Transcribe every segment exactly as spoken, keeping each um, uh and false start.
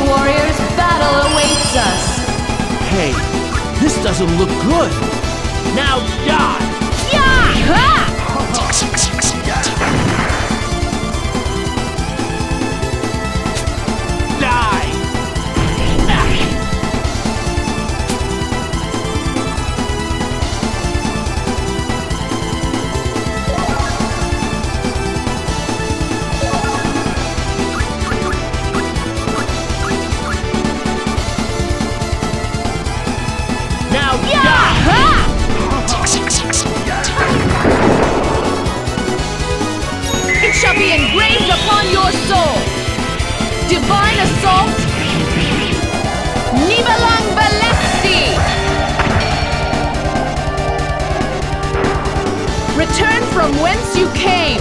warriors, battle awaits us! Hey, this doesn't look good! Now die! Yeah! Ha! Shall be engraved upon your soul. Divine assault. Nibalang Balesti. Return from whence you came.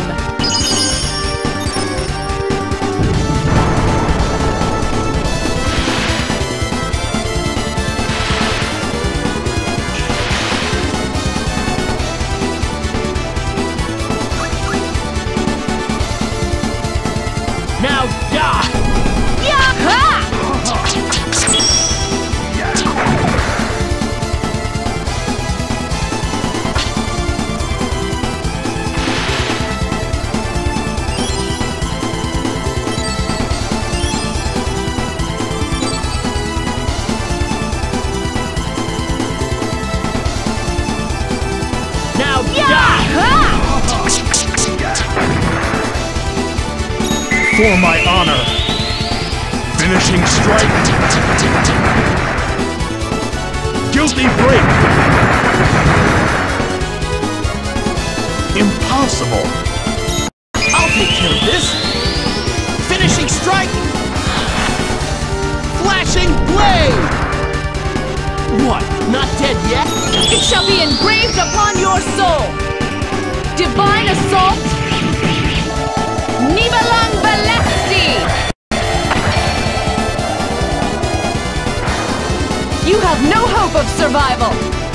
Now die! Yeah! Now die! For my honor. Finishing strike. Guilty break. Impossible. I'll take care of this! Finishing strike! Flashing blade! What, not dead yet? It shall be engraved upon your soul. Divine assault. Nibalang Balesti. You have no hope of survival.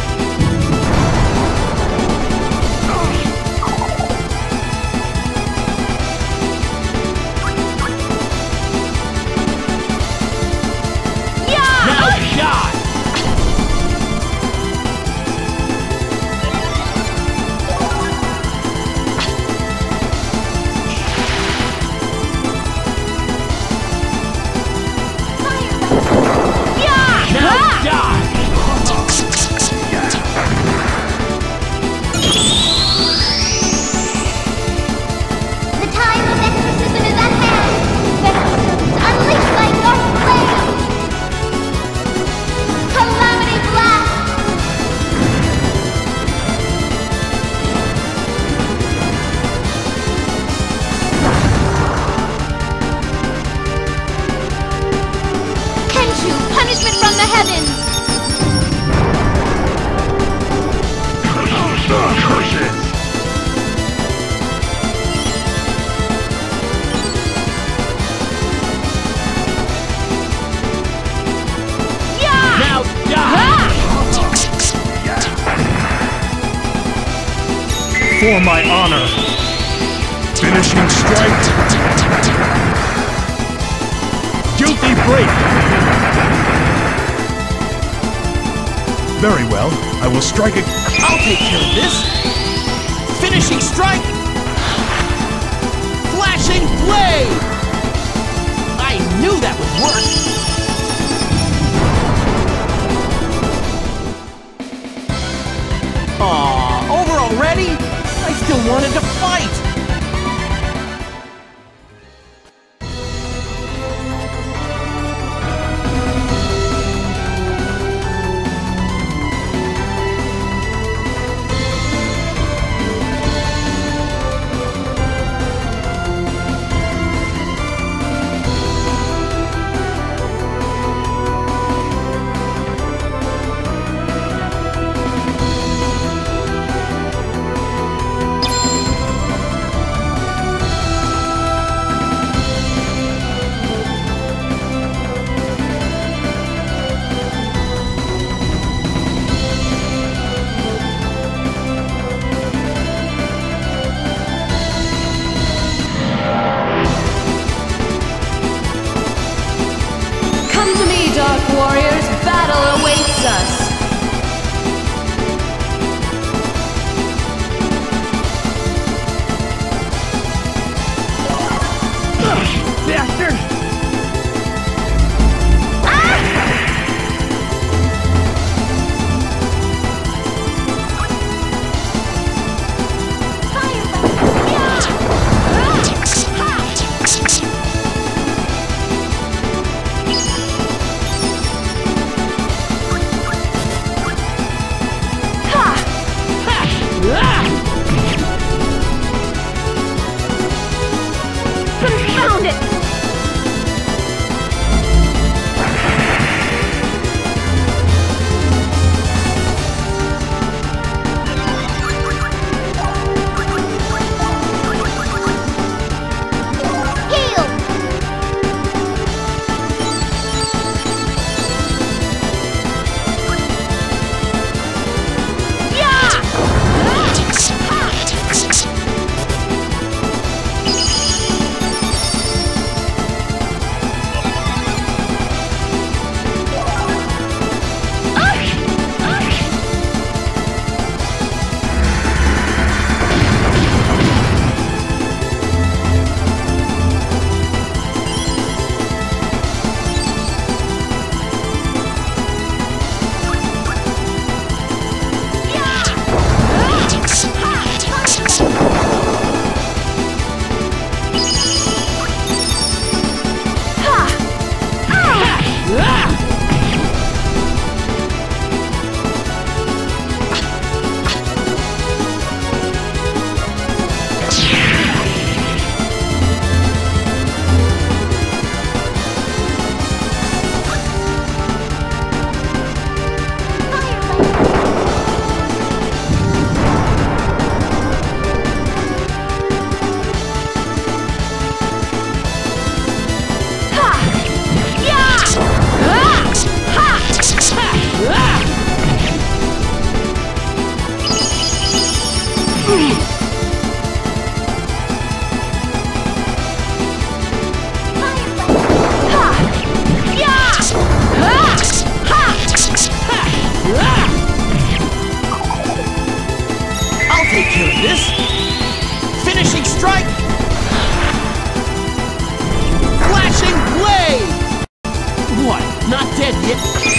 Punishment from the heavens! Curses! Yeah! Now die! For my honor. Finishing strike. Guilty break. Very well. I will strike it. I'll take care of this! Finishing strike! Flashing blade! I knew that would work! Aw, over already? I still wanted to fight!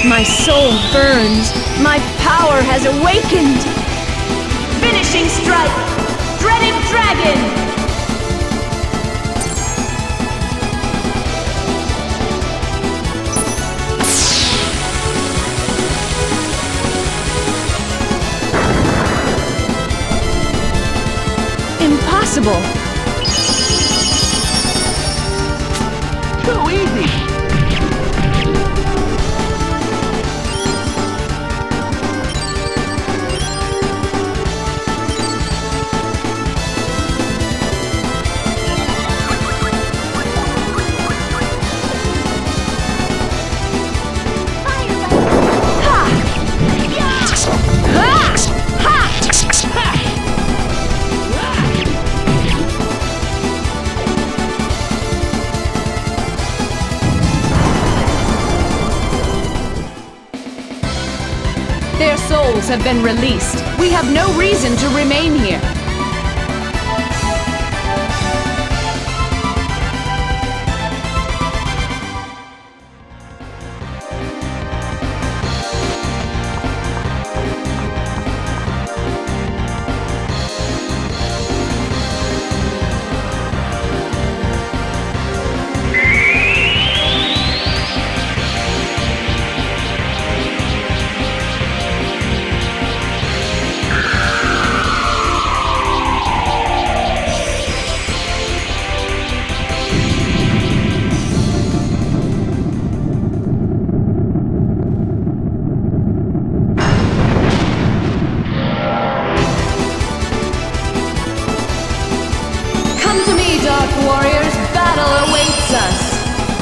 My soul burns. My power has awakened. Finishing strike. Dreaded dragon. Impossible. Too easy. Their souls have been released. We have no reason to remain here. Dark Warriors, battle awaits us!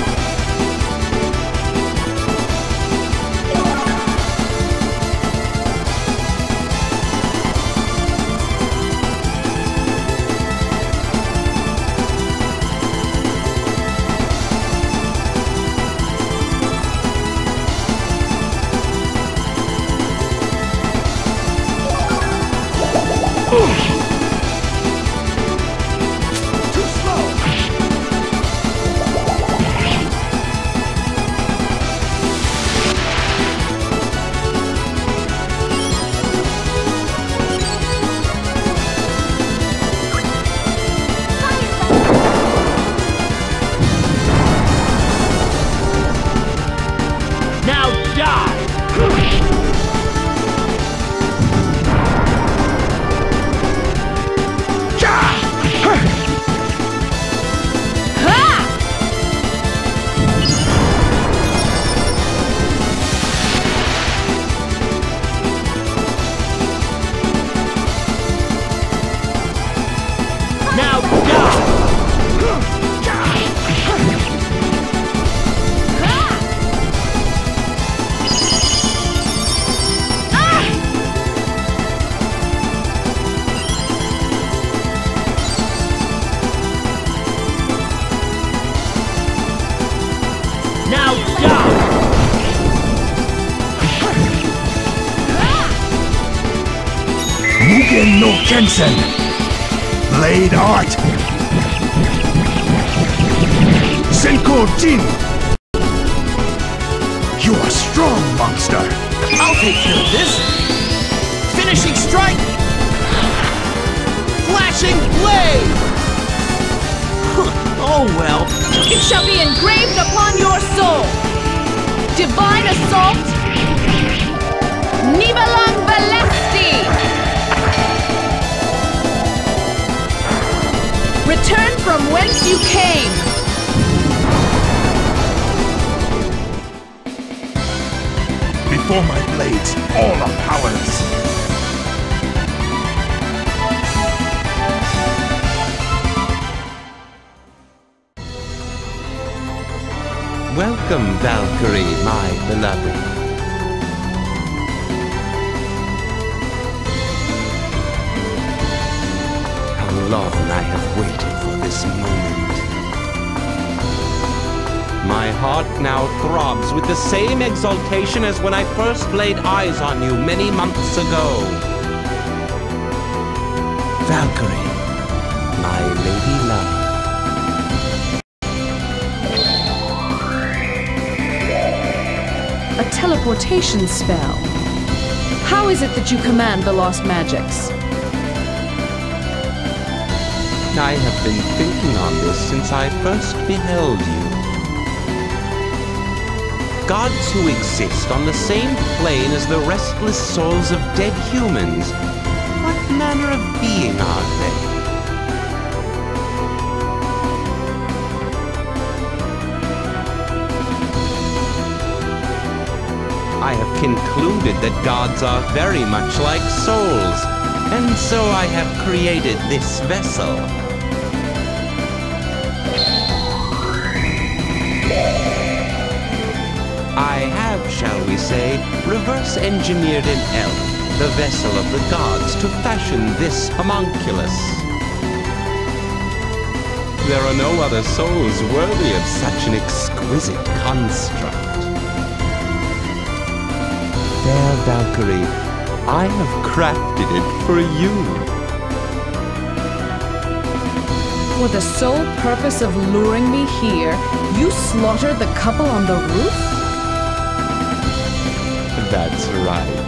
Mugen no Kensen. Blade Art. Senko Jin. You are strong, monster. I'll take care of this. Finishing strike. Flashing blade. Oh well. It shall be engraved upon your soul. Divine assault. Nibalang Valesti. Return from whence you came. Before my blades, all are powerless. Welcome, Valkyrie, my beloved. How long I have waited for this moment. My heart now throbs with the same exultation as when I first laid eyes on you many months ago. Valkyrie, my lady love. teleportation spell. How is it that you command the lost magics? I have been thinking on this since I first beheld you. Gods who exist on the same plane as the restless souls of dead humans. What manner of being are they? I have concluded that gods are very much like souls, and so I have created this vessel. I have, shall we say, reverse-engineered an elf, the vessel of the gods, to fashion this homunculus. There are no other souls worthy of such an exquisite construct. Fair Valkyrie, I have crafted it for you. For the sole purpose of luring me here, you slaughtered the couple on the roof? That's right.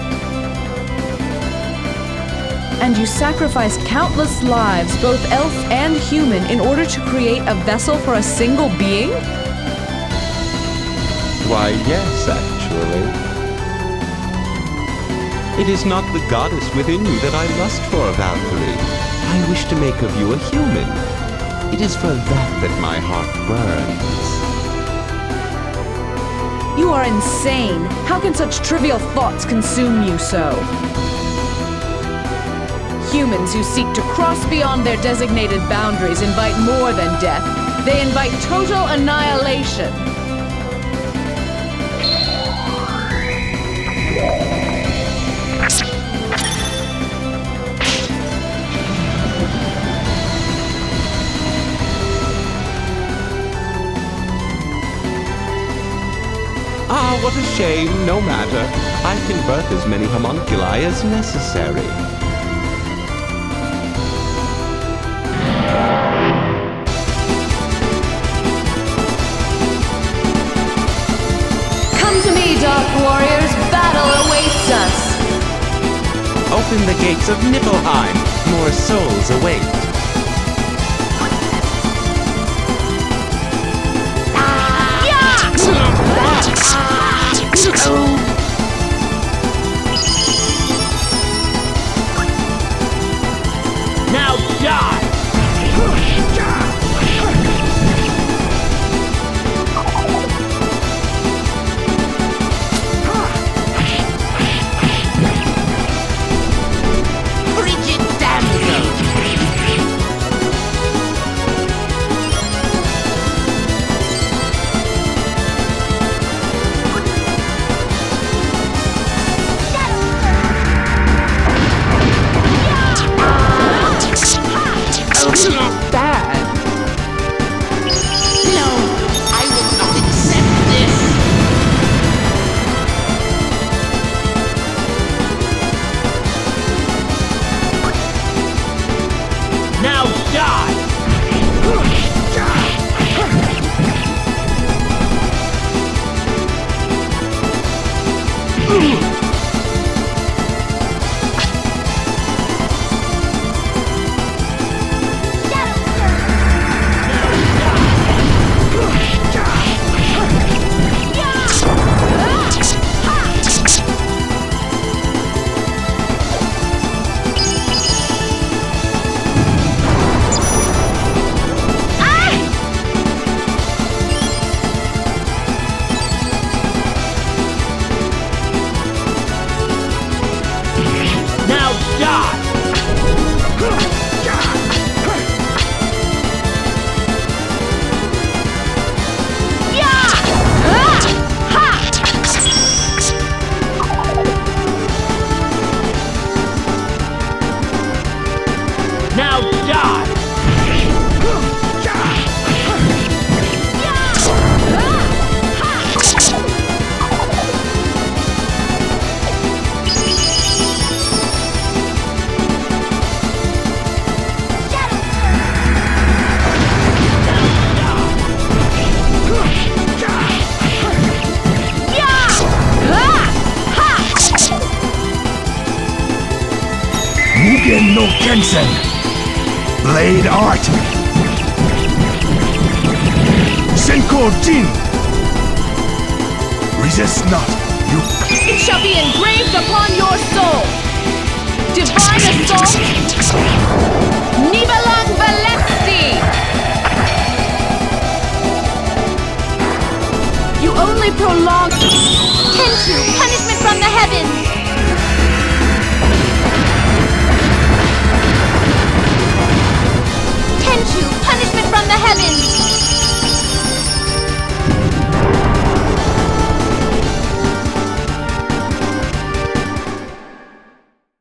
And you sacrificed countless lives, both elf and human, in order to create a vessel for a single being? Why, yes, actually. It is not the goddess within you that I lust for, Valkyrie. I wish to make of you a human. It is for that that my heart burns. You are insane. How can such trivial thoughts consume you so? Humans who seek to cross beyond their designated boundaries invite more than death. They invite total annihilation. Ah, what a shame. No matter. I can birth as many homunculi as necessary. Come to me, Dark Warriors. Battle awaits us. Open the gates of Niflheim. More souls await. Now die! Frigid damsel! Bad. No, I will not accept this. Now die! Mugen no Kensen. Blade Art. Senko Jin. Resist not. You. It shall be engraved upon your soul. Divine Assault. Nibelung Valesti. You only prolong. Tenchu, punishment from the heavens!